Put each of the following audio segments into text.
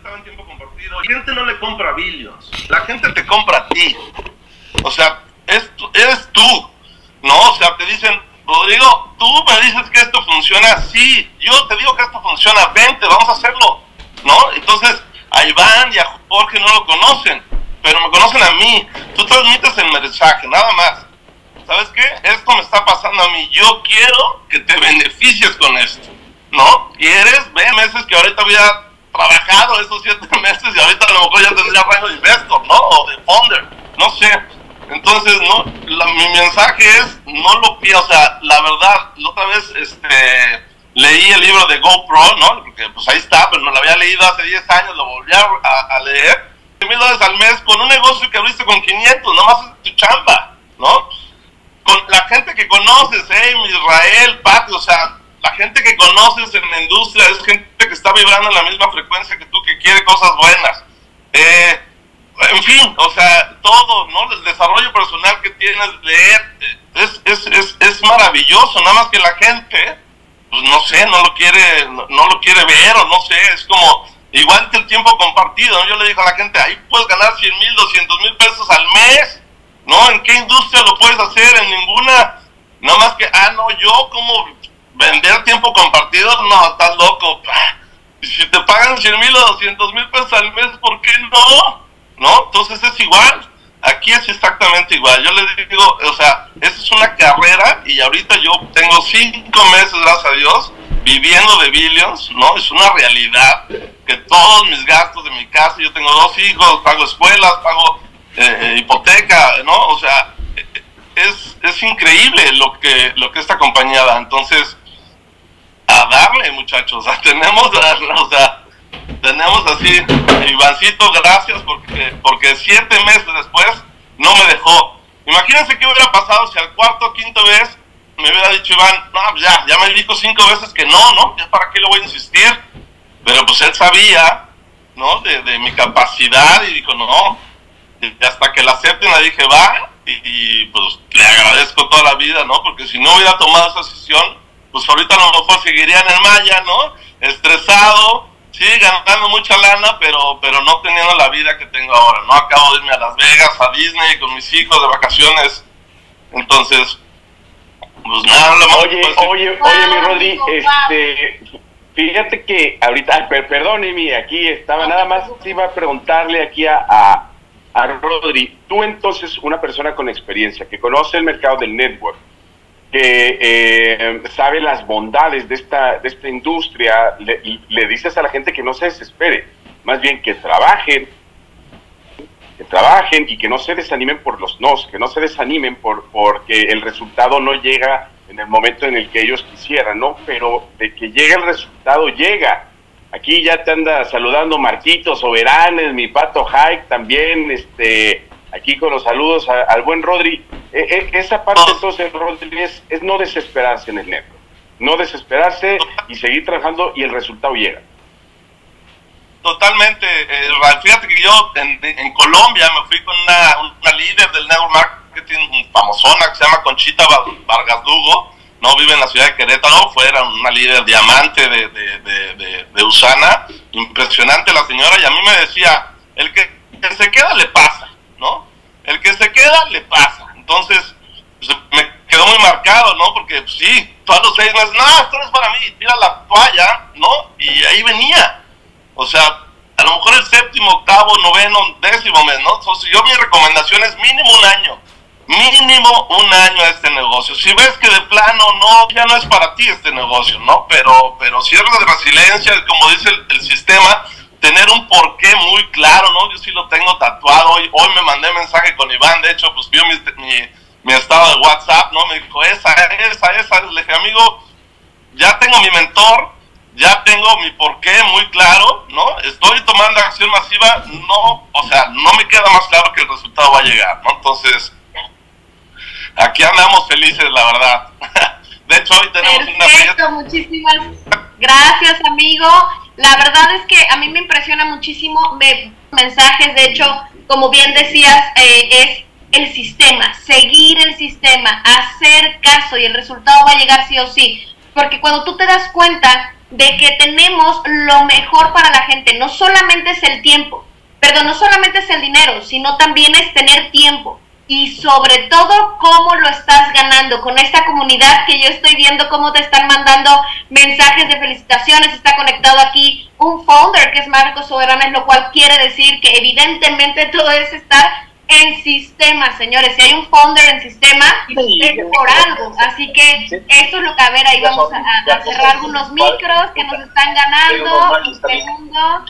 estaba en tiempo compartido. La gente no le compra a Billions, la gente te compra a ti. O sea, eres tú, ¿no? O sea, te dicen, Rodrigo, tú me dices que esto funciona así, yo te digo que esto funciona, vente, vamos a hacerlo, ¿no? Entonces, a Iván y a Jorge no lo conocen, pero me conocen a mí. Tú transmites el mensaje, nada más. ¿Sabes qué? Esto me está pasando a mí, yo quiero que te beneficies con esto, ¿no? ¿Quieres? Ve meses que ahorita había trabajado esos 7 meses y ahorita a lo mejor ya tendría rango de investor, ¿no? O de founder, no sé. Entonces, no, mi mensaje es, no lo pierdas. O sea, la verdad, la otra vez leí el libro de GoPro, ¿no? Porque pues ahí está, pero no lo había leído hace 10 años, lo volví a leer. $1,000 al mes con un negocio que abriste con 500, nomás es tu chamba, ¿no? Con la gente que conoces, Israel, Pati, o sea, la gente que conoces en la industria es gente que está vibrando en la misma frecuencia que tú, que quiere cosas buenas. En fin, o sea, todo, ¿no? El desarrollo personal que tienes, leer, es maravilloso, nada más que la gente, pues no sé, no lo quiere ver, o no sé, es como, igual que el tiempo compartido, ¿no? Yo le digo a la gente, ahí puedes ganar 100,000, 200,000 pesos al mes, ¿no? ¿En qué industria lo puedes hacer? En ninguna. Nada más que, no, yo como vender tiempo compartido, no, estás loco. Y si te pagan 100,000 o 200,000 pesos al mes, ¿por qué no? ¿No? Entonces es igual. Aquí es exactamente igual. Yo les digo, o sea, esa es una carrera y ahorita yo tengo 5 meses, gracias a Dios, viviendo de Billions, ¿no? Es una realidad que todos mis gastos de mi casa, yo tengo 2 hijos, pago escuelas, pago hipoteca, ¿no? O sea, es increíble lo que esta compañía da. Entonces, a darle, muchachos, tenemos así, Ivancito, gracias, porque 7 meses después no me dejó. Imagínense qué hubiera pasado si al cuarto o quinto vez me hubiera dicho Iván, no, ya me dijo 5 veces que no, ya para qué le voy a insistir. Pero pues él sabía, ¿no? De mi capacidad y dijo, no. Y hasta que la acepten le dije, va, y pues le agradezco toda la vida, ¿no? Porque si no hubiera tomado esa decisión, pues ahorita a lo mejor seguiría en el Maya, ¿no? Estresado, sí, ganando mucha lana, pero no teniendo la vida que tengo ahora, ¿no? Acabo de irme a Las Vegas, a Disney, con mis hijos de vacaciones. Entonces, pues nada, lo más. Oye, mi Rodri, fíjate que ahorita, perdón, Emi, aquí estaba, nada más iba a preguntarle aquí a Rodri, tú entonces, una persona con experiencia, que conoce el mercado del network, que sabe las bondades de esta industria, le dices a la gente que no se desespere, más bien que trabajen y que no se desanimen por los nos, que no se desanimen porque el resultado no llega en el momento en el que ellos quisieran, ¿no? Pero de que llegue el resultado, llega. Aquí ya te anda saludando Marquitos Soberanes, mi Pato Hike también, aquí con los saludos al buen Rodri. Esa parte entonces, Rodri, es no desesperarse en el network, no desesperarse y seguir trabajando y el resultado llega. Totalmente, fíjate que yo en Colombia me fui con una líder del network marketing famosona que se llama Conchita Vargas Lugo, no vive en la ciudad de Querétaro, fuera una líder diamante de Usana, impresionante la señora, y a mí me decía, el que se queda le pasa, ¿no? El que se queda le pasa. Entonces, pues, me quedó muy marcado, ¿no? Porque pues, sí, todos los 6 meses, no, esto no es para mí, tira la toalla, ¿no? Y ahí venía. O sea, a lo mejor el 7º, 8º, 9º, 10º mes, ¿no? Entonces, mi recomendación es mínimo un año a este negocio. Si ves que de plano no, ya no es para ti este negocio, ¿no? Pero si eres de resiliencia, como dice el sistema, tener un porqué muy claro, ¿no? Yo sí lo tengo tatuado. Hoy me mandé mensaje con Iván, de hecho, pues vio mi estado de WhatsApp, ¿no? Me dijo, esa. Le dije, amigo, ya tengo mi mentor, ya tengo mi porqué muy claro, ¿no? Estoy tomando acción masiva, no, o sea, no me queda más claro que el resultado va a llegar, ¿no? Entonces, aquí andamos felices, la verdad. De hecho, hoy tenemos una fiesta. Muchísimas gracias, amigo. La verdad es que a mí me impresiona muchísimo mensajes. De hecho, como bien decías, es el sistema, seguir el sistema, hacer caso y el resultado va a llegar sí o sí. Porque cuando tú te das cuenta de que tenemos lo mejor para la gente. No solamente es el tiempo, perdón, no solamente es el dinero, sino también es tener tiempo. Y sobre todo, cómo lo estás ganando con esta comunidad que yo estoy viendo cómo te están mandando mensajes de felicitaciones. Está conectado aquí un founder que es Marcos Soberanes, lo cual quiere decir que evidentemente todo es estar en sistema, señores. Si hay un founder en sistema, es por algo. Así que eso es lo que, a ver, ahí vamos a cerrar algunos micros que nos están ganando. Un segundo.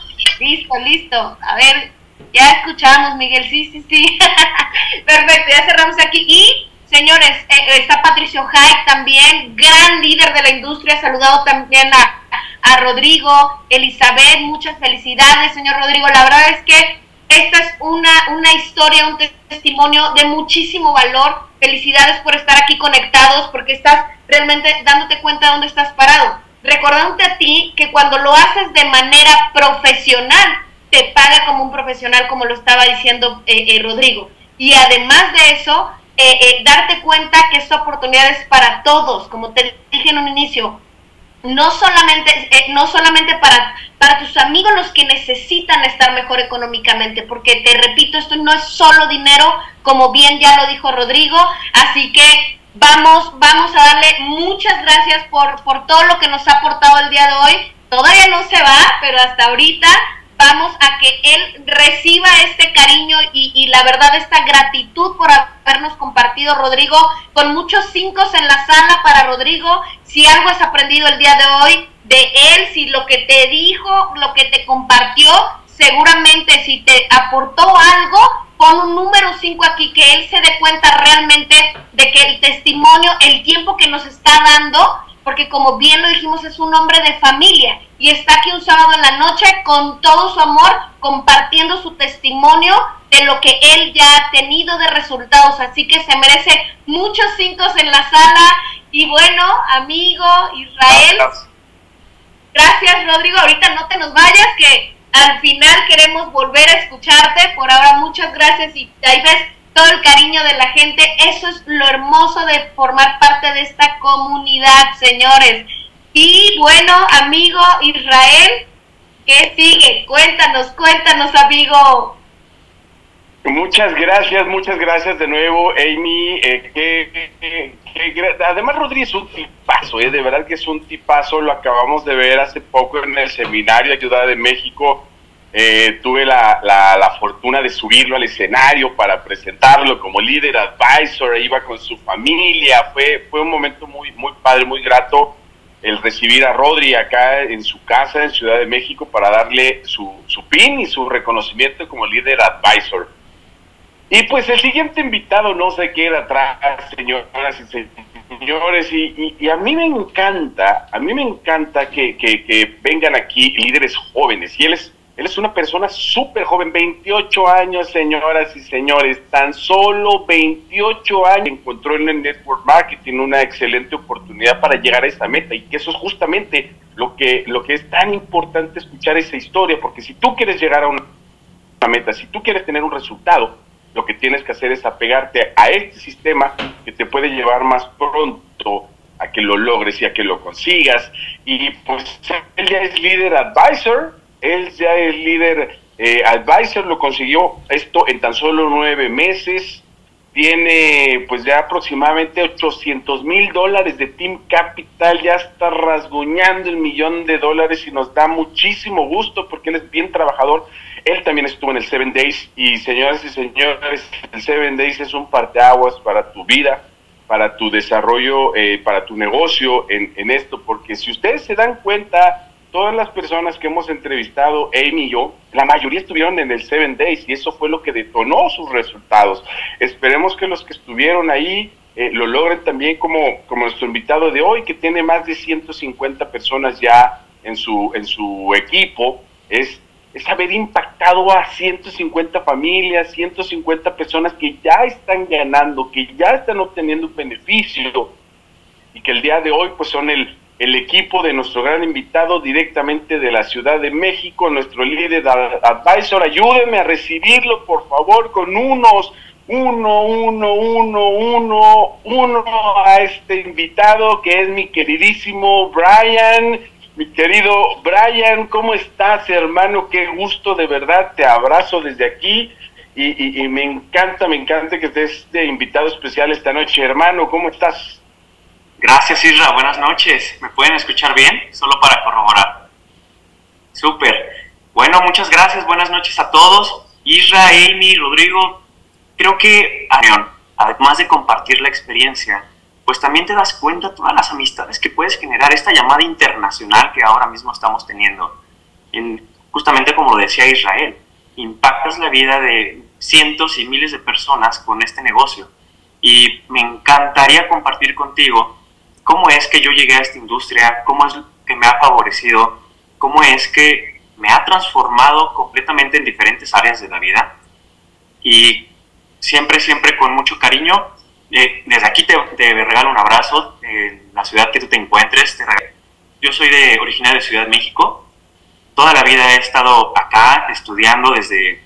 Listo. A ver, ya escuchamos, Miguel. Sí. Perfecto, ya cerramos aquí. Y, señores, está Patricio Hayek también, gran líder de la industria. Saludado también a Rodrigo, Elizabeth. Muchas felicidades, señor Rodrigo. La verdad es que esta es una historia, un testimonio de muchísimo valor. Felicidades por estar aquí conectados, porque estás realmente dándote cuenta de dónde estás parado. Recordándote a ti que cuando lo haces de manera profesional, te paga como un profesional, como lo estaba diciendo Rodrigo. Y además de eso, darte cuenta que esta oportunidad es para todos, como te dije en un inicio. No solamente para tus amigos, los que necesitan estar mejor económicamente, porque te repito, esto no es solo dinero, como bien ya lo dijo Rodrigo. Así que vamos a darle muchas gracias por todo lo que nos ha aportado el día de hoy. Todavía no se va, pero hasta ahorita vamos a que él reciba este cariño y la verdad esta gratitud por habernos compartido, Rodrigo, con muchos 5 en la sala para Rodrigo. Si algo has aprendido el día de hoy de él, si lo que te dijo, lo que te compartió, seguramente si te aportó algo, pon un número 5 aquí, que él se dé cuenta realmente de que el testimonio, el tiempo que nos está dando, porque como bien lo dijimos, es un hombre de familia y está aquí un sábado en la noche con todo su amor, compartiendo su testimonio de lo que él ya ha tenido de resultados. Así que se merece muchos 5 en la sala. Y bueno, amigo Israel, gracias Rodrigo, ahorita no te nos vayas, que al final queremos volver a escucharte. Por ahora muchas gracias, y ahí ves todo el cariño de la gente. Eso es lo hermoso de formar parte de esta comunidad, señores. Y bueno, amigo Israel, ¿qué sigue? Cuéntanos, amigo. Muchas gracias de nuevo, Amy. Además, Rodríguez es un tipazo, de verdad que es un tipazo. Lo acabamos de ver hace poco en el seminario de Ciudad de México. Tuve la fortuna de subirlo al escenario para presentarlo como líder advisor. Iba con su familia. Fue un momento muy padre, muy grato el recibir a Rodri acá en su casa en Ciudad de México para darle su pin y su reconocimiento como líder advisor. Y pues el siguiente invitado no se queda atrás, señoras y señores, y a mí me encanta que vengan aquí líderes jóvenes. Y él es una persona súper joven, 28 años, señoras y señores, tan solo 28 años. Encontró en el network marketing una excelente oportunidad para llegar a esta meta, y que eso es justamente lo que es tan importante, escuchar esa historia, porque si tú quieres llegar a una meta, si tú quieres tener un resultado, lo que tienes que hacer es apegarte a este sistema que te puede llevar más pronto a que lo logres y a que lo consigas. Y pues él ya es líder advisor, lo consiguió esto en tan solo 9 meses. Tiene pues ya aproximadamente $800,000 de Team Capital, ya está rasguñando el $1,000,000 y nos da muchísimo gusto porque él es bien trabajador. Él también estuvo en el 7 Days y señoras y señores, el 7 Days es un parteaguas para tu vida, para tu desarrollo, para tu negocio en esto, porque si ustedes se dan cuenta, todas las personas que hemos entrevistado, Amy y yo, la mayoría estuvieron en el 7 Days y eso fue lo que detonó sus resultados. Esperemos que los que estuvieron ahí lo logren también como nuestro invitado de hoy, que tiene más de 150 personas ya en su equipo. Es haber impactado a 150 familias, 150 personas que ya están ganando, que ya están obteniendo un beneficio, y que el día de hoy pues son el equipo de nuestro gran invitado directamente de la Ciudad de México, nuestro líder advisor. Ayúdenme a recibirlo, por favor, con uno a este invitado, que es mi queridísimo Brian. Mi querido Brian, ¿cómo estás, hermano? Qué gusto, de verdad, te abrazo desde aquí y me encanta que estés de invitado especial esta noche. Hermano, ¿cómo estás? Gracias, Isra, buenas noches. ¿Me pueden escuchar bien? Solo para corroborar. Súper. Bueno, muchas gracias, buenas noches a todos. Isra, Amy, Rodrigo, creo que, además de compartir la experiencia, pues también te das cuenta de todas las amistades que puedes generar, esta llamada internacional que ahora mismo estamos teniendo. Justamente como lo decía Israel, impactas la vida de cientos y miles de personas con este negocio. Y me encantaría compartir contigo cómo es que yo llegué a esta industria, cómo es que me ha favorecido, cómo es que me ha transformado completamente en diferentes áreas de la vida. Y siempre con mucho cariño. Desde aquí te regalo un abrazo en la ciudad que tú te encuentres. Yo soy originario de Ciudad de México. Toda la vida he estado acá estudiando desde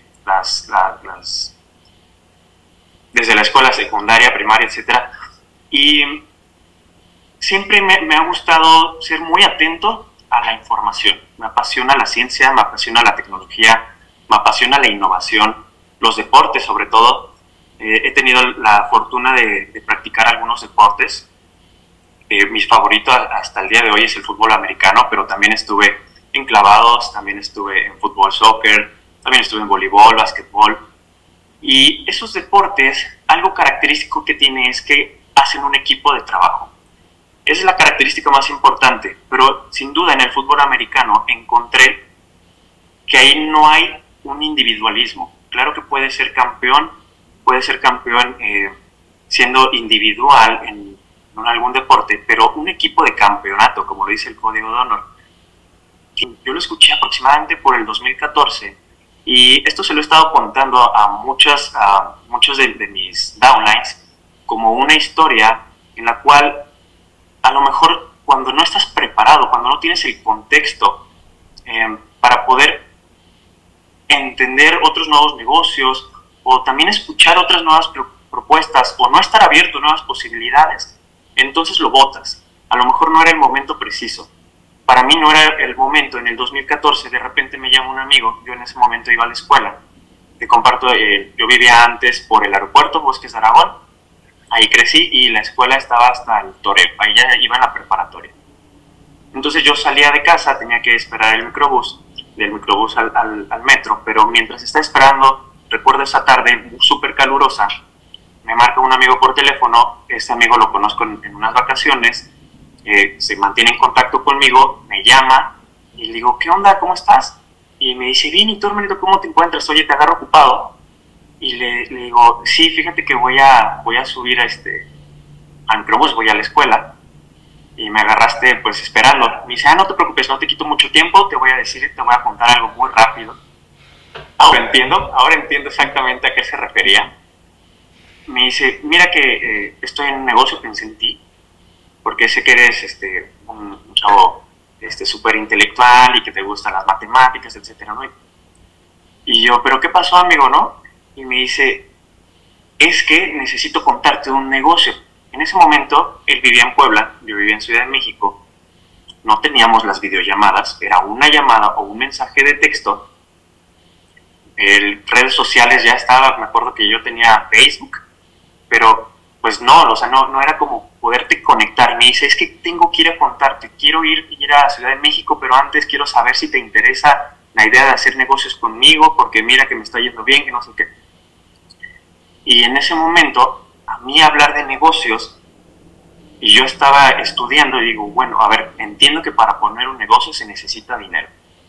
desde la escuela secundaria, primaria, etcétera. Y siempre me ha gustado ser muy atento a la información. Me apasiona la ciencia, me apasiona la tecnología, me apasiona la innovación, los deportes sobre todo. He tenido la fortuna de practicar algunos deportes. Mi favorito hasta el día de hoy es el fútbol americano, pero también estuve en clavados, también estuve en fútbol, soccer, también estuve en voleibol, básquetbol. Y esos deportes, algo característico que tiene es que hacen un equipo de trabajo. Esa es la característica más importante, pero sin duda en el fútbol americano encontré que ahí no hay un individualismo. Claro que puede ser campeón siendo individual en algún deporte, pero un equipo de campeonato, como lo dice el Código de Honor, yo lo escuché aproximadamente por el 2014, y esto se lo he estado contando a muchos de mis downlines como una historia en la cual a lo mejor cuando no estás preparado, cuando no tienes el contexto para poder entender otros nuevos negocios, o también escuchar otras nuevas propuestas, o no estar abierto a nuevas posibilidades, entonces lo botas. A lo mejor no era el momento preciso. Para mí no era el momento. En el 2014 de repente me llama un amigo, yo en ese momento iba a la escuela, te comparto, yo vivía antes por el aeropuerto Bosques de Aragón, ahí crecí y la escuela estaba hasta el Toreo, ahí ya iba en la preparatoria. Entonces yo salía de casa, tenía que esperar el microbús, del microbús al metro, pero mientras estaba esperando, recuerdo esa tarde súper calurosa, me marca un amigo por teléfono, ese amigo lo conozco en unas vacaciones, se mantiene en contacto conmigo, me llama y le digo, ¿qué onda? ¿Cómo estás? Y me dice, bien, ¿y tú, hermanito, cómo te encuentras? Oye, ¿te agarro ocupado? Y le digo, sí, fíjate que voy a subir al microbús, voy a la escuela, y me agarraste pues esperando. Me dice, no te preocupes, no te quito mucho tiempo, te voy a contar algo muy rápido. Ahora entiendo exactamente a qué se refería. Me dice, mira que estoy en un negocio, pensé en ti, porque sé que eres un chavo súper intelectual y que te gustan las matemáticas, etcétera, ¿no? Y yo, ¿pero qué pasó, amigo, no? Y me dice, es que necesito contarte un negocio. En ese momento, él vivía en Puebla, yo vivía en Ciudad de México, no teníamos las videollamadas, era una llamada o un mensaje de texto. Redes sociales ya estaba, me acuerdo que yo tenía Facebook, pero pues no, o sea, no era como poderte conectar. Me dice, es que tengo que ir a contarte, quiero ir a Ciudad de México, pero antes quiero saber si te interesa la idea de hacer negocios conmigo, porque mira que me está yendo bien, que no sé qué. Y en ese momento, a mí hablar de negocios, y yo estaba estudiando y digo, bueno, a ver, entiendo que para poner un negocio se necesita dinero.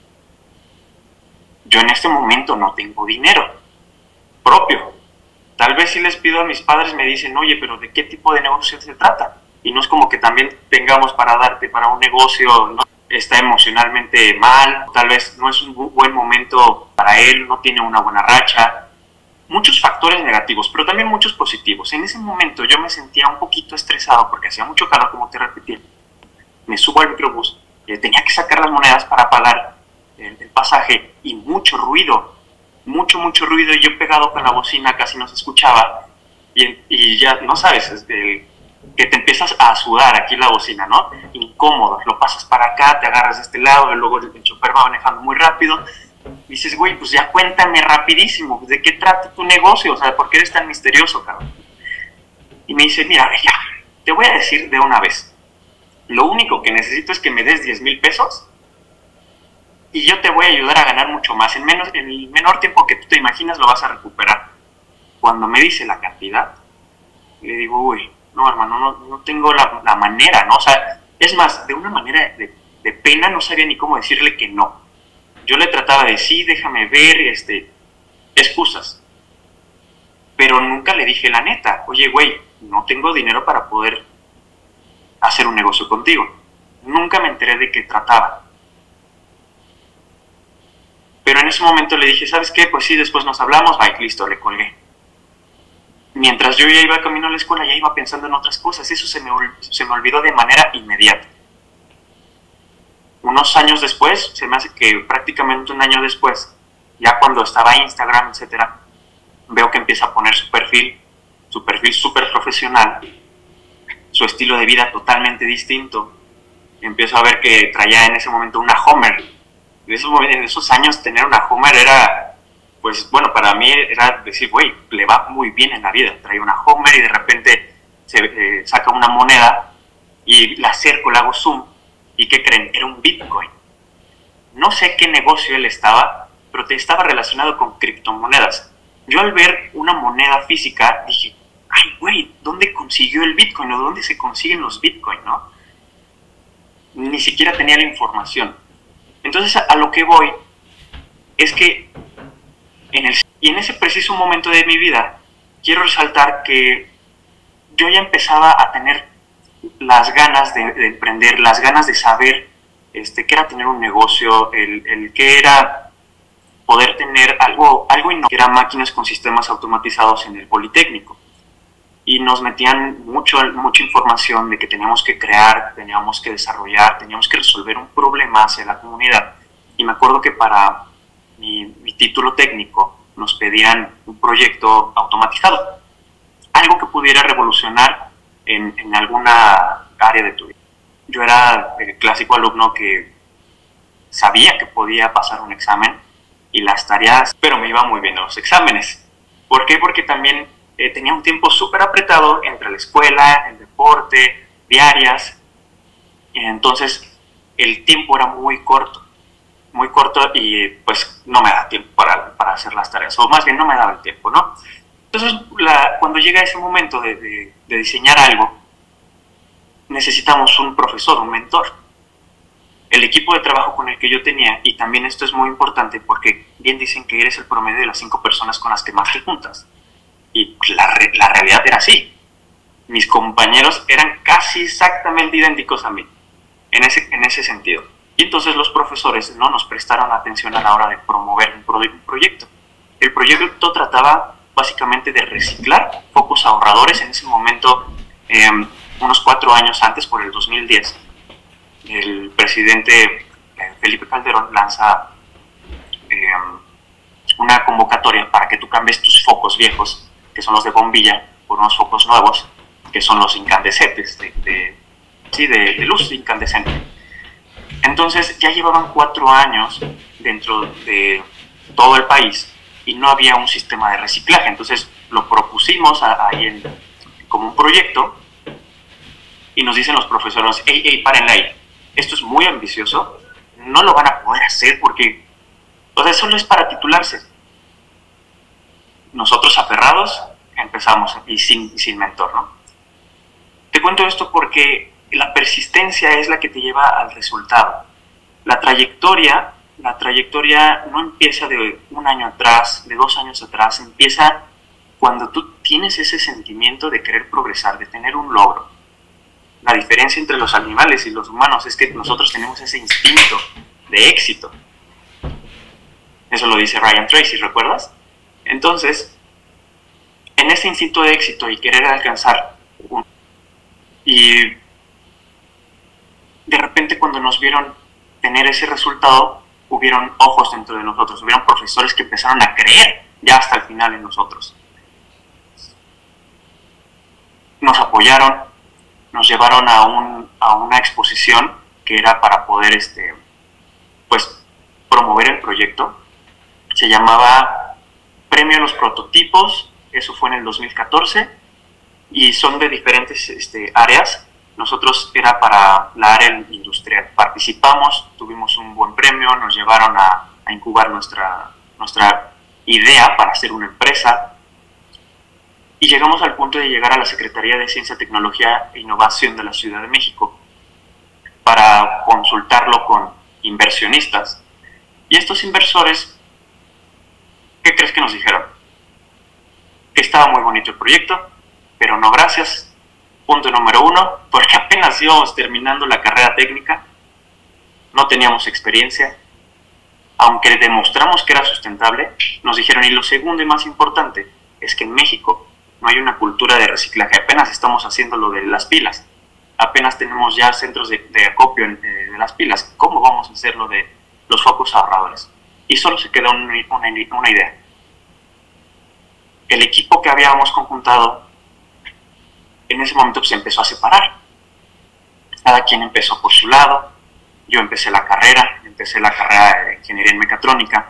Yo en este momento no tengo dinero propio. Tal vez si les pido a mis padres, me dicen, oye, pero ¿de qué tipo de negocio se trata? Y no es como que también tengamos para darte para un negocio, ¿no? Está emocionalmente mal, tal vez no es un buen momento para él, no tiene una buena racha. Muchos factores negativos, pero también muchos positivos. En ese momento yo me sentía un poquito estresado porque hacía mucho calor, como te repetí. Me subo al microbús, tenía que sacar las monedas para pagar el pasaje y mucho ruido, mucho ruido, y yo pegado con la bocina casi no se escuchaba. Y ya, no sabes, que te empiezas a sudar aquí la bocina, ¿no? Incómodo, lo pasas para acá, te agarras de este lado, y luego el chofer va manejando muy rápido. Dices, güey, pues ya cuéntame rapidísimo, ¿de qué trata tu negocio? O sea, ¿por qué eres tan misterioso, cabrón? Y me dice, mira, ya, te voy a decir de una vez. Lo único que necesito es que me des 10,000 pesos y yo te voy a ayudar a ganar mucho más. En el menor tiempo que tú te imaginas lo vas a recuperar. Cuando me dice la cantidad, le digo, uy, no, hermano, no tengo la manera, ¿no? O sea, es más, de una manera de pena no sabía ni cómo decirle que no. Yo le trataba de sí, déjame ver, excusas. Pero nunca le dije la neta, oye, güey, no tengo dinero para poder hacer un negocio contigo. Nunca me enteré de qué trataba. Pero en ese momento le dije, ¿sabes qué? Pues sí, después nos hablamos, bye, listo, le colgué. Mientras yo ya iba camino a la escuela, ya iba pensando en otras cosas. Eso se me olvidó de manera inmediata. Unos años después, se me hace que prácticamente un año después, ya cuando estaba Instagram, etcétera, veo que empieza a poner su perfil súper profesional, su estilo de vida totalmente distinto. Empiezo a ver que traía en ese momento una Hummer. En esos años tener una Hummer era, pues bueno, para mí era decir, güey, le va muy bien en la vida. Trae una Hummer y de repente se saca una moneda y la acerco, la hago zoom. ¿Y qué creen? Era un Bitcoin. No sé qué negocio él estaba, pero estaba relacionado con criptomonedas. Yo al ver una moneda física dije, ay, güey, ¿dónde consiguió el Bitcoin? ¿O dónde se consiguen los Bitcoin, no? Ni siquiera tenía la información. Entonces, a lo que voy es que en ese preciso momento de mi vida, quiero resaltar que yo ya empezaba a tener las ganas de emprender, las ganas de saber qué era tener un negocio, el qué era poder tener algo que eran máquinas con sistemas automatizados en el Politécnico. Y nos metían mucha información de que teníamos que crear, teníamos que desarrollar, teníamos que resolver un problema hacia la comunidad. Y me acuerdo que para mi título técnico nos pedían un proyecto automatizado, algo que pudiera revolucionar en alguna área de tu vida. Yo era el clásico alumno que sabía que podía pasar un examen y las tareas, pero me iba muy bien en los exámenes. ¿Por qué? Porque también tenía un tiempo súper apretado entre la escuela, el deporte, diarias. Entonces el tiempo era muy corto y pues no me da tiempo para hacer las tareas, o más bien no me daba el tiempo, ¿no? Entonces cuando llega ese momento de diseñar algo, necesitamos un profesor, un mentor. El equipo de trabajo con el que yo tenía, y también esto es muy importante porque bien dicen que eres el promedio de las 5 personas con las que más te juntas. Y la realidad era así. Mis compañeros eran casi exactamente idénticos a mí, en ese sentido. Y entonces los profesores no nos prestaron atención a la hora de promover un proyecto. El proyecto trataba básicamente de reciclar focos ahorradores. En ese momento, unos 4 años antes, por el 2010, el presidente Felipe Calderón lanza una convocatoria para que tú cambies tus focos viejos, que son los de bombilla, por unos focos nuevos, que son los incandescentes, de luz incandescente. Entonces ya llevaban 4 años dentro de todo el país y no había un sistema de reciclaje. Entonces lo propusimos ahí como un proyecto y nos dicen los profesores, hey, párenle ahí, esto es muy ambicioso, no lo van a poder hacer porque, o sea, solo es para titularse. Nosotros aferrados empezamos y sin mentor, ¿no? Te cuento esto porque la persistencia es la que te lleva al resultado. La trayectoria no empieza de un año atrás, de 2 años atrás, empieza cuando tú tienes ese sentimiento de querer progresar, de tener un logro. La diferencia entre los animales y los humanos es que nosotros tenemos ese instinto de éxito. Eso lo dice Ryan Tracy, ¿recuerdas? Entonces, en ese instinto de éxito y querer alcanzar y de repente cuando nos vieron tener ese resultado, hubieron ojos dentro de nosotros, hubieron profesores que empezaron a creer ya hasta el final en nosotros. Nos apoyaron, nos llevaron a una exposición que era para poder pues, promover el proyecto. Se llamaba Premio a los Prototipos, eso fue en el 2014, y son de diferentes áreas. Nosotros era para la área industrial. Participamos, tuvimos un buen premio, nos llevaron a incubar nuestra idea para hacer una empresa, y llegamos al punto de llegar a la Secretaría de Ciencia, Tecnología e Innovación de la Ciudad de México para consultarlo con inversionistas. Y estos inversores, ¿qué crees que nos dijeron? Que estaba muy bonito el proyecto, pero no gracias. Punto número 1, porque apenas íbamos terminando la carrera técnica, no teníamos experiencia. Aunque demostramos que era sustentable, nos dijeron, y lo segundo y más importante, es que en México no hay una cultura de reciclaje. Apenas estamos haciendo lo de las pilas, apenas tenemos ya centros de acopio de las pilas. ¿Cómo vamos a hacer lo de los focos ahorradores? Y solo se quedó una idea. El equipo que habíamos conjuntado en ese momento se empezó a separar. Cada quien empezó por su lado. Yo empecé la carrera de ingeniería en mecatrónica.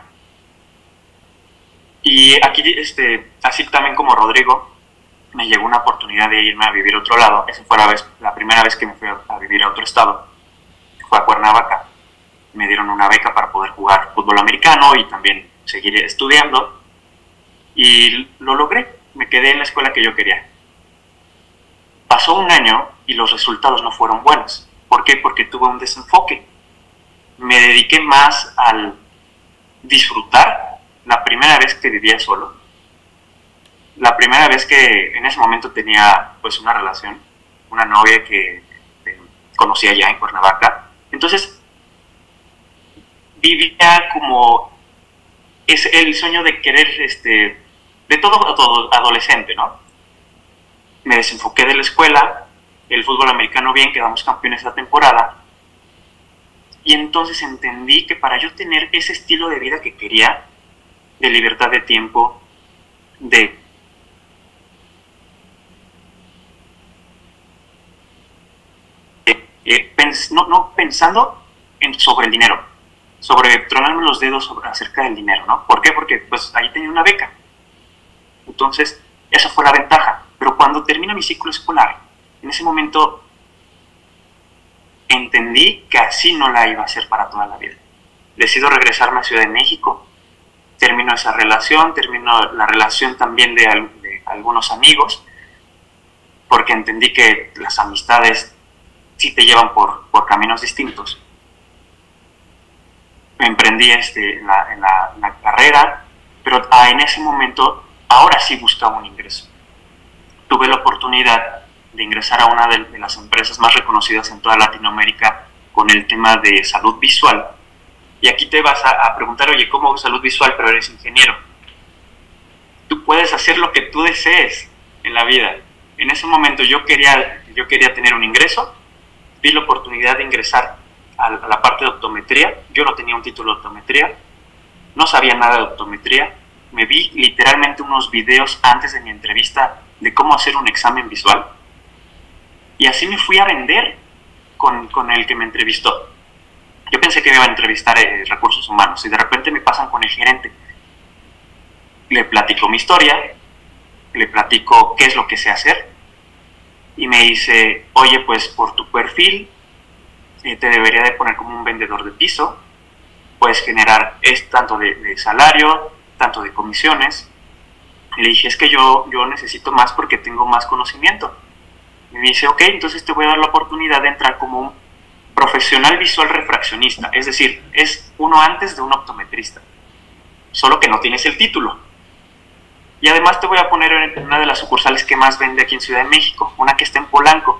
Y aquí, así también como Rodrigo, me llegó una oportunidad de irme a vivir a otro lado. Esa fue la primera vez que me fui a vivir a otro estado. Fue a Cuernavaca. Me dieron una beca para poder jugar fútbol americano y también seguir estudiando. Y lo logré. Me quedé en la escuela que yo quería. Pasó un año y los resultados no fueron buenos. ¿Por qué? Porque tuve un desenfoque. Me dediqué más al disfrutar la primera vez que vivía solo. La primera vez que en ese momento tenía pues una relación, una novia que conocí allá en Cuernavaca. Entonces vivía como el sueño de querer, de todo adolescente, ¿no? Me desenfoqué de la escuela, el fútbol americano bien, quedamos campeones esa temporada, y entonces entendí que para yo tener ese estilo de vida que quería, de libertad de tiempo, no pensando sobre el dinero, sobre tronarme los dedos acerca del dinero, ¿no? ¿Por qué? Porque pues ahí tenía una beca. Entonces, esa fue la ventaja. Pero cuando termina mi ciclo escolar, en ese momento entendí que así no la iba a hacer para toda la vida. Decido regresarme a Ciudad de México, termino esa relación, termino la relación también de algunos amigos, porque entendí que las amistades sí te llevan por caminos distintos. Me emprendí en la carrera, pero en ese momento ahora sí buscaba un ingreso. Tuve la oportunidad de ingresar a una de las empresas más reconocidas en toda Latinoamérica con el tema de salud visual. Y aquí te vas a preguntar, oye, ¿cómo hago salud visual? Pero eres ingeniero. Tú puedes hacer lo que tú desees en la vida. En ese momento yo quería tener un ingreso, vi la oportunidad de ingresar a la parte de optometría. Yo no tenía un título de optometría, no sabía nada de optometría. Me vi literalmente unos videos antes de mi entrevista de cómo hacer un examen visual. Y así me fui a vender con el que me entrevistó. Yo pensé que me iba a entrevistar recursos humanos y de repente me pasan con el gerente. Le platico mi historia, le platico qué es lo que sé hacer y me dice, oye, pues por tu perfil te debería de poner como un vendedor de piso, puedes generar tanto de salario, tanto de comisiones. Y le dije, es que yo necesito más porque tengo más conocimiento. Y me dice, ok, entonces te voy a dar la oportunidad de entrar como un profesional visual refraccionista, es decir, es uno antes de un optometrista, solo que no tienes el título. Y además te voy a poner en una de las sucursales que más vende aquí en Ciudad de México, una que está en Polanco.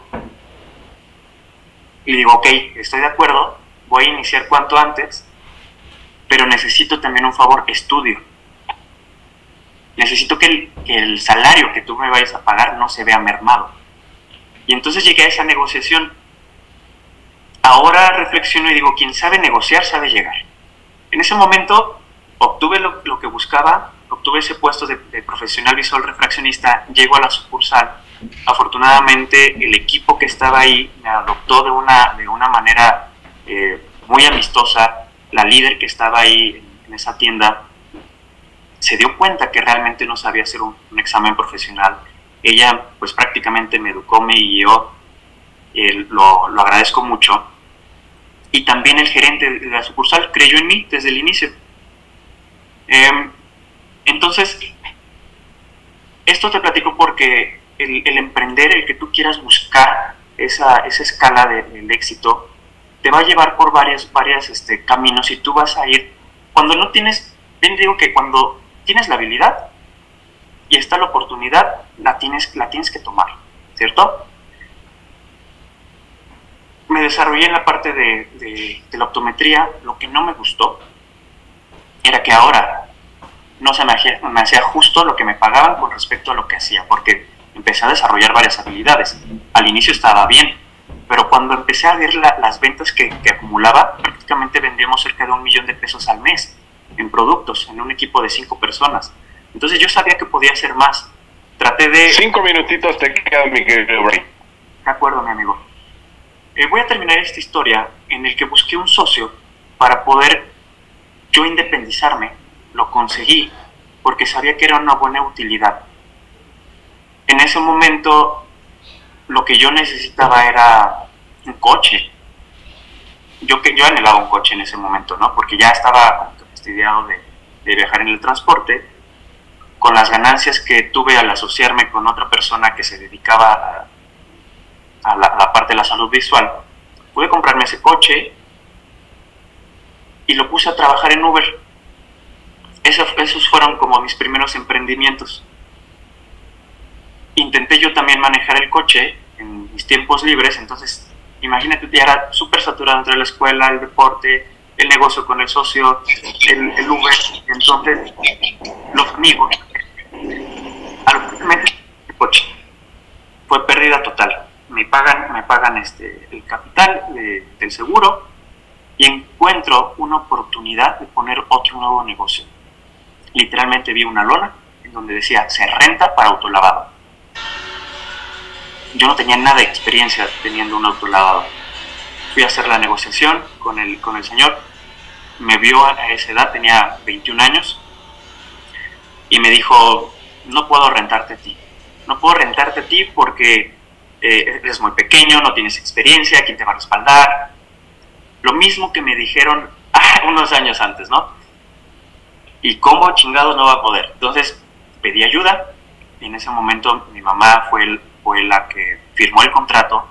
Y digo, ok, estoy de acuerdo, voy a iniciar cuanto antes, pero necesito también un favor, estudio. Necesito que el salario que tú me vayas a pagar no se vea mermado. Y entonces llegué a esa negociación. Ahora reflexiono y digo, quien sabe negociar, sabe llegar. En ese momento obtuve lo que buscaba, obtuve ese puesto de profesional visual refraccionista, llego a la sucursal Afortunadamente el equipo que estaba ahí me adoptó de una manera muy amistosa. La líder que estaba ahí en esa tienda se dio cuenta que realmente no sabía hacer un examen profesional. Ella pues prácticamente me educó, me guió, lo agradezco mucho. Y también el gerente de la sucursal creyó en mí desde el inicio. Entonces, esto te platico porque el emprender, el que tú quieras buscar esa escala del éxito, te va a llevar por varios caminos, y tú vas a ir, cuando no tienes, bien digo que cuando tienes la habilidad y está la oportunidad, la tienes que tomar, ¿cierto? Me desarrollé en la parte de la optometría. Lo que no me gustó era que ahora no se me hacía justo lo que me pagaban con respecto a lo que hacía, porque empecé a desarrollar varias habilidades. Al inicio estaba bien, pero cuando empecé a ver las ventas que acumulaba, prácticamente vendíamos cerca de 1 millón de pesos al mes en productos, en un equipo de 5 personas. Entonces yo sabía que podía hacer más. Traté de... 5 minutitos te quedan, mi querido Bray. De acuerdo, mi amigo. Voy a terminar esta historia en el que busqué un socio para poder yo independizarme. Lo conseguí porque sabía que era una buena utilidad. En ese momento lo que yo necesitaba era un coche. Yo anhelaba un coche en ese momento, ¿no? Porque ya estaba fastidiado de viajar en el transporte. Con las ganancias que tuve al asociarme con otra persona que se dedicaba a la parte de la salud visual, pude comprarme ese coche y lo puse a trabajar en Uber. Esos fueron como mis primeros emprendimientos. Intenté yo también manejar el coche en mis tiempos libres. Entonces imagínate, ya era súper saturado entre la escuela, el deporte, el negocio con el socio, el Uber. Entonces los amigos, el coche fue pérdida total. Me pagan el capital del seguro, y encuentro una oportunidad de poner otro nuevo negocio. Literalmente vi una lona en donde decía: se renta para autolavado. Yo no tenía nada de experiencia teniendo un autolavado. Fui a hacer la negociación con el señor. Me vio a esa edad, tenía 21 años, y me dijo: no puedo rentarte a ti. No puedo rentarte a ti porque eres muy pequeño, no tienes experiencia, ¿quién te va a respaldar? Lo mismo que me dijeron unos años antes, ¿no? ¿Y cómo chingados no va a poder? Entonces pedí ayuda, y en ese momento mi mamá fue la que firmó el contrato.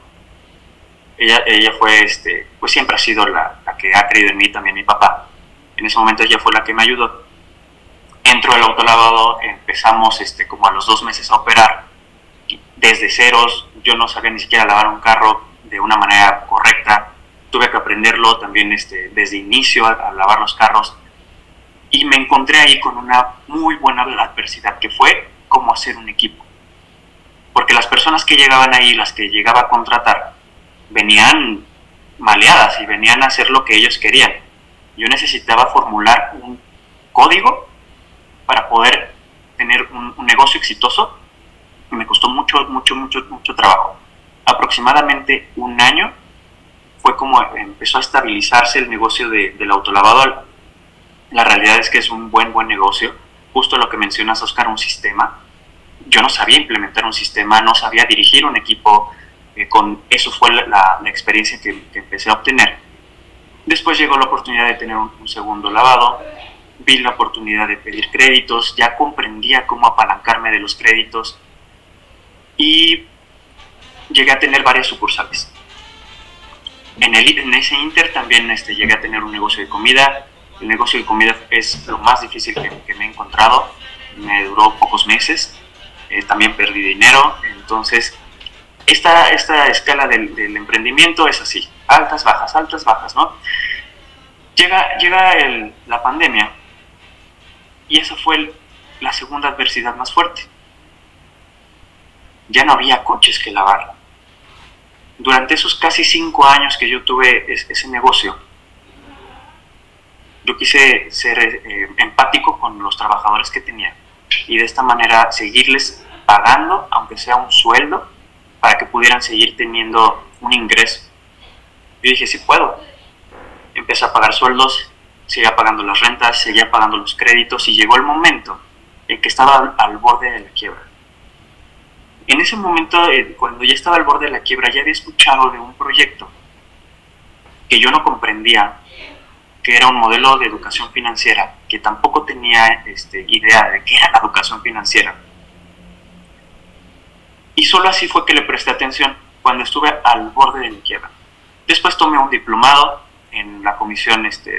Ella fue, pues siempre ha sido la que ha creído en mí, también mi papá. En ese momento ella fue la que me ayudó. Entro al autolavado, empezamos como a los 2 meses a operar desde ceros. Yo no sabía ni siquiera lavar un carro de una manera correcta. Tuve que aprenderlo también desde inicio a lavar los carros, y me encontré ahí con una muy buena adversidad, que fue cómo hacer un equipo. Porque las personas que llegaban ahí, las que llegaba a contratar, venían maleadas y venían a hacer lo que ellos querían. Yo necesitaba formular un código para poder tener un negocio exitoso, y me costó mucho trabajo. Aproximadamente 1 año fue como empezó a estabilizarse el negocio del autolavado. La realidad es que es un buen negocio. Justo lo que mencionas, Oscar, un sistema. Yo no sabía implementar un sistema, no sabía dirigir un equipo. Eso fue la experiencia que empecé a obtener. Después llegó la oportunidad de tener un segundo lavado. Vi la oportunidad de pedir créditos, ya comprendía cómo apalancarme de los créditos, y llegué a tener varias sucursales. En ese inter también llegué a tener un negocio de comida. El negocio de comida es lo más difícil que me he encontrado. Me duró pocos meses. También perdí dinero. Entonces esta escala del emprendimiento es así: altas, bajas, ¿no? Llega la pandemia, y esa fue la segunda adversidad más fuerte. Ya no había coches que lavar. Durante esos casi 5 años que yo tuve ese negocio, yo quise ser empático con los trabajadores que tenía, y de esta manera seguirles pagando, aunque sea un sueldo, para que pudieran seguir teniendo un ingreso. Yo dije, sí puedo. Empecé a pagar sueldos, seguía pagando las rentas, seguía pagando los créditos, y llegó el momento en que estaba al borde de la quiebra. En ese momento, cuando ya estaba al borde de la quiebra, ya había escuchado de un proyecto que yo no comprendía, que era un modelo de educación financiera, que tampoco tenía idea de qué era la educación financiera. Y solo así fue que le presté atención cuando estuve al borde de mi quiebra. Después tomé un diplomado en la comisión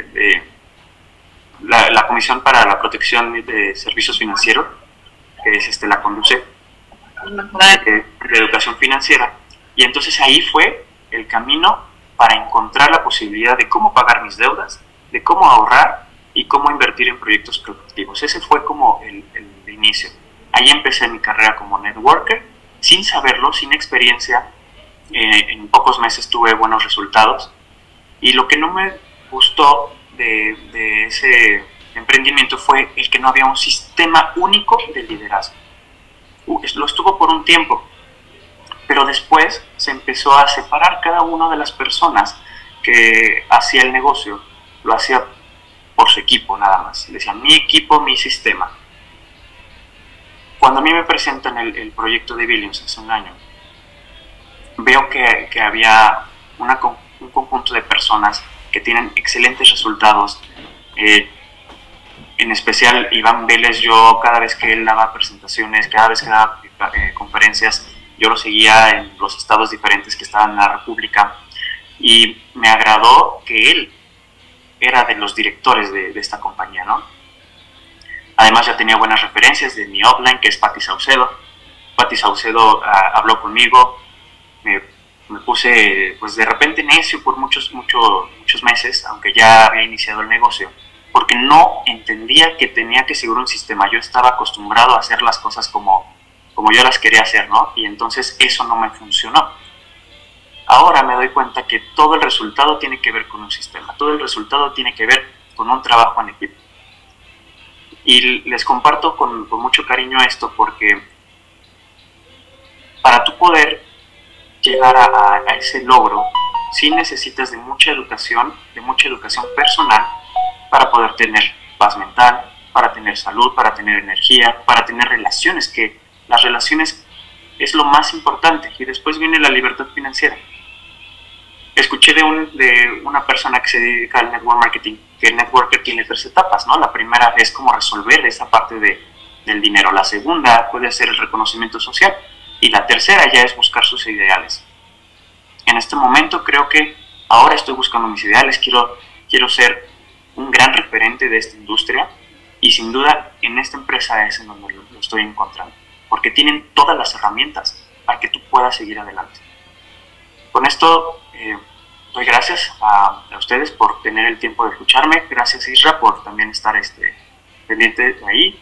la Comisión para la Protección de Servicios Financieros, que es la conduce de educación financiera, y entonces ahí fue el camino para encontrar la posibilidad de cómo pagar mis deudas, de cómo ahorrar y cómo invertir en proyectos productivos. Ese fue como el inicio. Ahí empecé mi carrera como networker, sin saberlo, sin experiencia. En pocos meses tuve buenos resultados, y lo que no me gustó de ese emprendimiento fue el que no había un sistema único de liderazgo. Lo estuvo por un tiempo, pero después se empezó a separar cada una de las personas que hacía el negocio, lo hacía por su equipo nada más. Decían, mi equipo, mi sistema. Cuando a mí me presentan el proyecto de Billions hace un año, veo que había un conjunto de personas que tienen excelentes resultados. En especial Iván Vélez, yo cada vez que él daba presentaciones, cada vez que daba conferencias, yo lo seguía en los estados diferentes que estaban en la República, y me agradó que él era de los directores de esta compañía, ¿no? Además ya tenía buenas referencias de mi upline, que es Patti Saucedo. Patti Saucedo habló conmigo, me puse pues de repente necio por muchos meses, aunque ya había iniciado el negocio, porque no entendía que tenía que seguir un sistema. Yo estaba acostumbrado a hacer las cosas como yo las quería hacer, ¿no? Y entonces eso no me funcionó. Ahora me doy cuenta que todo el resultado tiene que ver con un sistema, todo el resultado tiene que ver con un trabajo en equipo. Y les comparto con mucho cariño esto, porque para tú poder llegar a ese logro, sí necesitas de mucha educación personal, para poder tener paz mental, para tener salud, para tener energía, para tener relaciones, que las relaciones es lo más importante, y después viene la libertad financiera. Escuché de una persona que se dedica al network marketing, que el networker tiene 3 etapas, ¿no? La primera es como resolver esa parte del dinero, la segunda puede ser el reconocimiento social, y la tercera ya es buscar sus ideales. En este momento creo que ahora estoy buscando mis ideales, quiero ser un gran referente de esta industria, y sin duda en esta empresa es en donde lo estoy encontrando, porque tienen todas las herramientas para que tú puedas seguir adelante. Con esto doy gracias a ustedes por tener el tiempo de escucharme. Gracias, Isra, por también estar pendiente de ahí,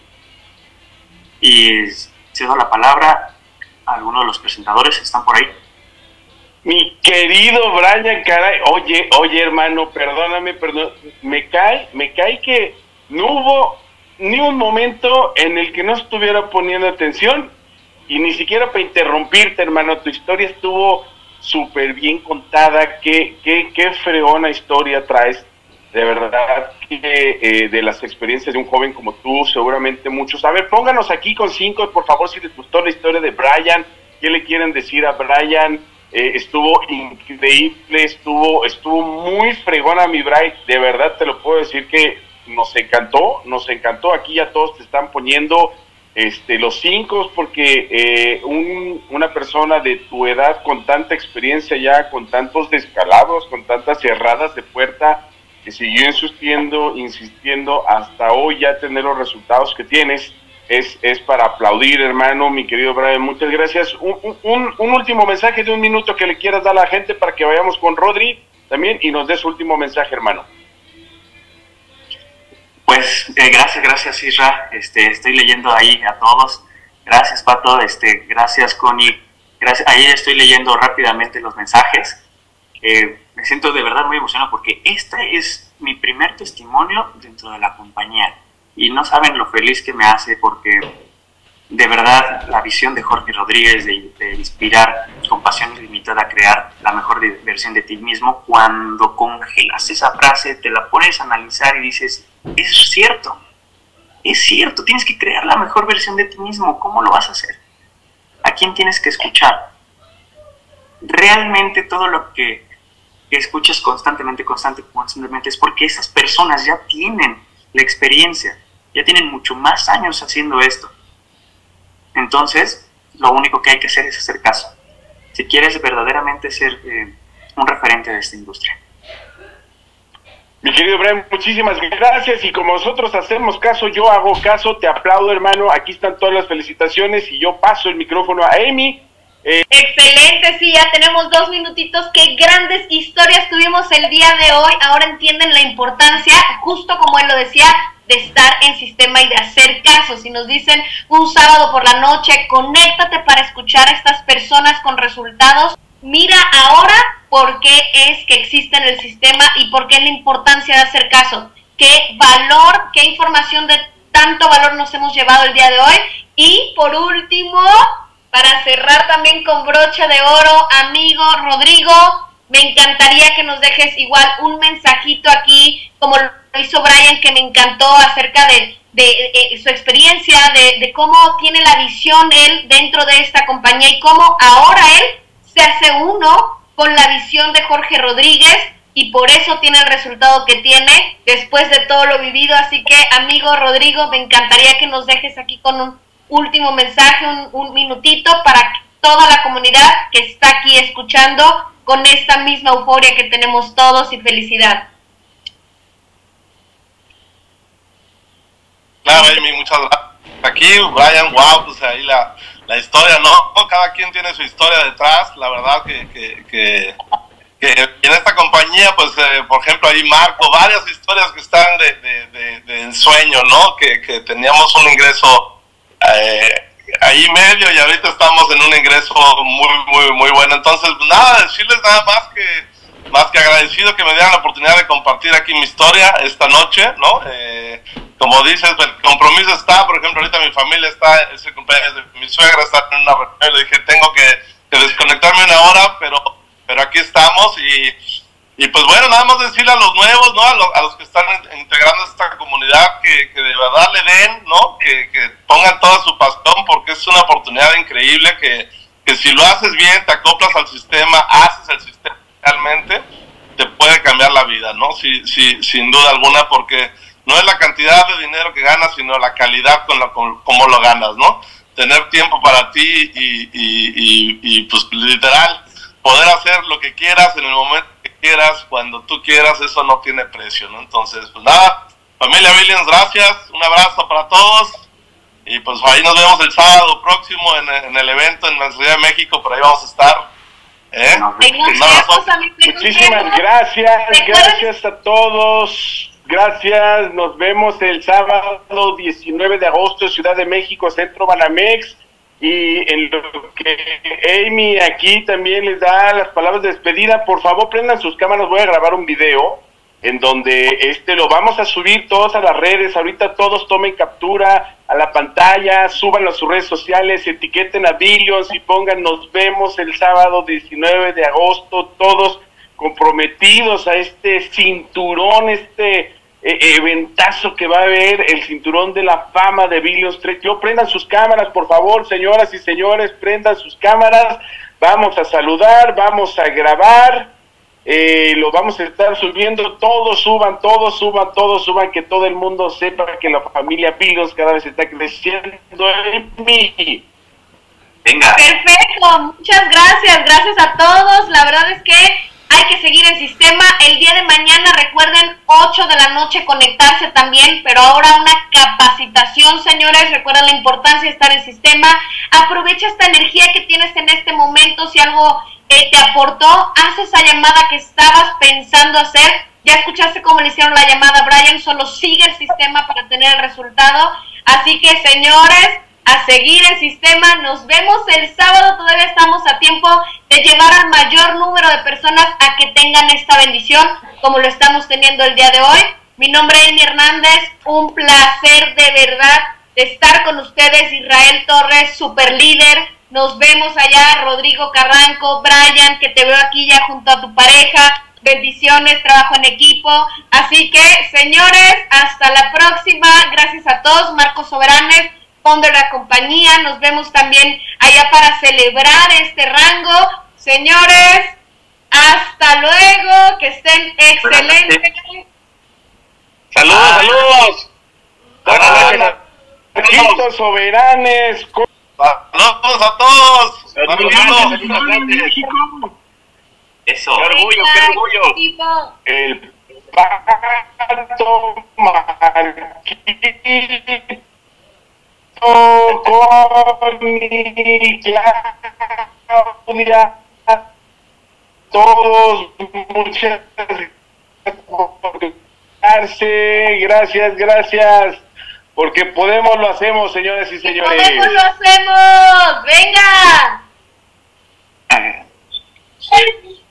y cedo la palabra a algunos de los presentadores. ¿Están por ahí? Mi querido Brian, caray, oye hermano, perdóname, me cae que no hubo ni un momento en el que no estuviera poniendo atención, y ni siquiera para interrumpirte, hermano. Tu historia estuvo súper bien contada, qué fregona historia traes, de verdad, que de las experiencias de un joven como tú, seguramente muchos. A ver, pónganos aquí con 5, por favor, si les gustó la historia de Brian, ¿qué le quieren decir a Brian? Estuvo increíble, estuvo muy fregona, mi Brian, de verdad te lo puedo decir que nos encantó. Aquí ya todos te están poniendo los 5, porque una persona de tu edad, con tanta experiencia ya, con tantos descalabros, con tantas cerradas de puerta, que siguió insistiendo hasta hoy ya tener los resultados que tienes, es para aplaudir, hermano. Mi querido Brian, muchas gracias. Un último mensaje de 1 minuto que le quieras dar a la gente para que vayamos con Rodri también y nos des su último mensaje, hermano. Pues gracias Isra, estoy leyendo ahí a todos. Gracias, Pato, gracias, Connie, gracias. Ahí estoy leyendo rápidamente los mensajes. Me siento de verdad muy emocionado, porque este es mi primer testimonio dentro de la compañía, y no saben lo feliz que me hace, porque de verdad la visión de Jorge Rodríguez de inspirar con pasión ilimitada a crear la mejor versión de ti mismo, cuando congelas esa frase, te la pones a analizar y dices, es cierto, tienes que crear la mejor versión de ti mismo. ¿Cómo lo vas a hacer? ¿A quién tienes que escuchar? Realmente todo lo que escuchas constantemente es porque esas personas ya tienen la experiencia, ya tienen mucho más años haciendo esto. Entonces, lo único que hay que hacer es hacer caso, si quieres verdaderamente ser un referente de esta industria. Mi querido Brian, muchísimas gracias, y como nosotros hacemos caso, yo hago caso, te aplaudo, hermano. Aquí están todas las felicitaciones y yo paso el micrófono a Amy. Excelente, sí, ya tenemos 2 minutitos. Qué grandes historias tuvimos el día de hoy. Ahora entienden la importancia, justo como él lo decía, de estar en sistema y de hacer caso. Si nos dicen un sábado por la noche, conéctate para escuchar a estas personas con resultados, mira ahora por qué es que existe en el sistema y por qué es la importancia de hacer caso. Qué valor, qué información de tanto valor nos hemos llevado el día de hoy. Y por último, para cerrar también con broche de oro, amigo Rodrigo, me encantaría que nos dejes igual un mensajito aquí, como lo hizo Brian, que me encantó, acerca de su experiencia, de cómo tiene la visión él dentro de esta compañía y cómo ahora él se hace uno con la visión de Jorge Rodríguez y por eso tiene el resultado que tiene después de todo lo vivido. Así que, amigo Rodrigo, me encantaría que nos dejes aquí con un último mensaje, un minutito para toda la comunidad que está aquí escuchando con esta misma euforia que tenemos todos y felicidad. Claro, Amy, muchas gracias. Aquí, Brian, wow, pues ahí la historia, ¿no? Cada quien tiene su historia detrás. La verdad que en esta compañía, pues, por ejemplo, ahí Marco, varias historias que están de ensueño, ¿no? Que teníamos un ingreso ahí medio y ahorita estamos en un ingreso muy bueno. Entonces, nada, decirles nada más que agradecido que me dieran la oportunidad de compartir aquí mi historia esta noche, ¿no? Como dices, el compromiso está. Por ejemplo, ahorita mi familia es el cumpleaños de mi suegra, está en una reunión, le dije, tengo que desconectarme una hora, pero aquí estamos y pues bueno, nada más decirle a los nuevos, ¿no? A los que están integrando esta comunidad que de verdad le den, ¿no? Que pongan toda su pasión, porque es una oportunidad increíble que si lo haces bien, te acoplas al sistema, haces el sistema realmente, te puede cambiar la vida, ¿no? Sin duda alguna, porque no es la cantidad de dinero que ganas, sino la calidad con cómo lo ganas, ¿no? Tener tiempo para ti y pues literal, poder hacer lo que quieras en el momento que quieras, cuando tú quieras, eso no tiene precio, ¿no? Entonces, pues nada, familia Billions, gracias, un abrazo para todos, y pues ahí nos vemos el sábado próximo en el evento en la Ciudad de México, por ahí vamos a estar. Muchísimas gracias a todos, gracias, nos vemos el sábado 19 de agosto, Ciudad de México, Centro Banamex. Y en lo que Amy aquí también les da las palabras de despedida, por favor prendan sus cámaras, voy a grabar un video en donde lo vamos a subir todos a las redes. Ahorita todos tomen captura a la pantalla, súbanlo a sus redes sociales, etiqueten a Billions y pongan nos vemos el sábado 19 de agosto, todos comprometidos a este cinturón, eventazo que va a haber, el cinturón de la fama de Billions Trade. Yo, prendan sus cámaras, por favor, señoras y señores, prendan sus cámaras, vamos a saludar, vamos a grabar, lo vamos a estar subiendo, todos suban, que todo el mundo sepa que la familia Billions cada vez está creciendo. Venga. Perfecto, muchas gracias a todos, la verdad es que hay que seguir el sistema. El día de mañana, recuerden, 8 de la noche conectarse también, pero ahora una capacitación, señores. Recuerden la importancia de estar en el sistema. Aprovecha esta energía que tienes en este momento. Si algo te aportó, haz esa llamada que estabas pensando hacer. Ya escuchaste cómo le hicieron la llamada a Brian, solo sigue el sistema para tener el resultado. Así que, señores, a seguir el sistema. Nos vemos el sábado, todavía estamos a tiempo de llevar al mayor número de personas a que tengan esta bendición como lo estamos teniendo el día de hoy. Mi nombre es Amy Hernández, un placer de verdad de estar con ustedes. Israel Torres, super líder. Nos vemos allá, Rodrigo Carranco, Brian, que te veo aquí ya junto a tu pareja. Bendiciones, trabajo en equipo. Así que, señores, hasta la próxima. Gracias a todos. Marcos Soberanes, fondo de la compañía. Nos vemos también allá para celebrar este rango. Señores, hasta luego. Que estén excelentes. Saludos, saludos. Marquitos Soberanes. Saludos a todos. Saludos. Eso. Qué orgullo, qué orgullo. Equipo. El Pato Marquito con mi Claudia, todos, muchas gracias por quedarse, gracias, porque podemos, lo hacemos, señores y señores. Podemos, lo hacemos. Venga.